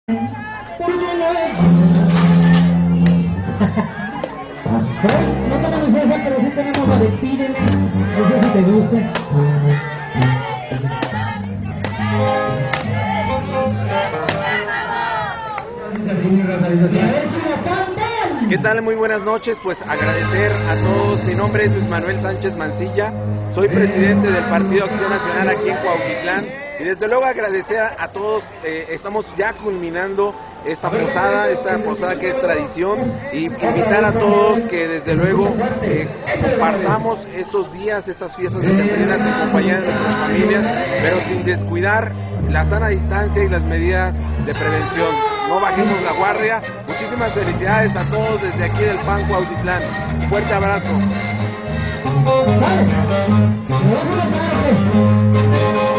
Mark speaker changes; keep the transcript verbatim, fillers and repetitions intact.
Speaker 1: No tenemos esa, pero sí tenemos la de Pídeme. No sé si te gusta.
Speaker 2: ¿Qué tal? Muy buenas noches. Pues agradecer a todos. Mi nombre es Luis Manuel Sánchez Mancilla. Soy presidente del Partido Acción Nacional aquí en Cuautitlán. Y desde luego agradecer a todos. Eh, estamos ya culminando esta posada, esta posada que es tradición. Y invitar a todos que desde luego eh, compartamos estos días, estas fiestas decembrinas en compañía de nuestras familias, pero sin descuidar la sana distancia y las medidas de prevención. No bajemos la guardia. Muchísimas felicidades a todos desde aquí del P A N Cuautitlán. Un fuerte abrazo.